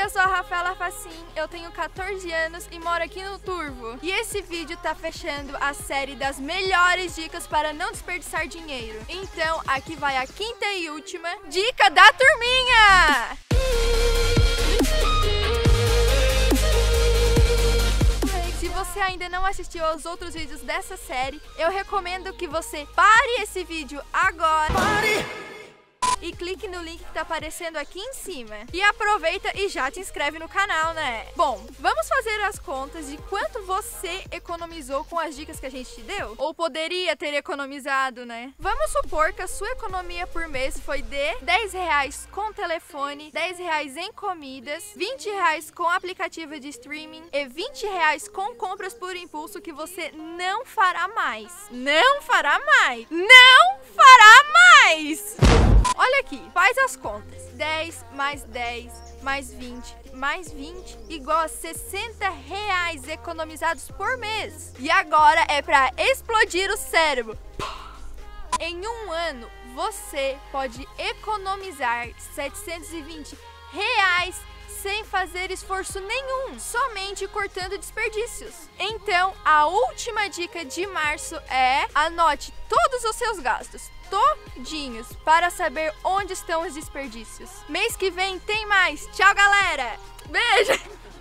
eu sou a Rafaela Facim, eu tenho 14 anos e moro aqui no Turvo. E esse vídeo tá fechando a série das melhores dicas para não desperdiçar dinheiro. Então, aqui vai a quinta e última dica da turminha! Se você ainda não assistiu aos outros vídeos dessa série, eu recomendo que você pare esse vídeo agora. E clique no link que tá aparecendo aqui em cima. E aproveita e já te inscreve no canal, né? Bom, vamos fazer as contas de quanto você economizou com as dicas que a gente te deu? Ou poderia ter economizado, né? Vamos supor que a sua economia por mês foi de R$10 com telefone, R$10 em comidas, R$20 com aplicativo de streaming e R$20 com compras por impulso que você não fará mais. Não fará mais! Não fará mais! Olha aqui, faz as contas. 10 mais 10 mais 20 mais 20 igual a R$60 economizados por mês. E agora é pra explodir o cérebro. Em um ano, você pode economizar R$720 sem fazer esforço nenhum, somente cortando desperdícios. Então, a última dica de março é: anote todos os seus gastos, todinhos, para saber onde estão os desperdícios. Mês que vem tem mais. Tchau, galera! Beijo!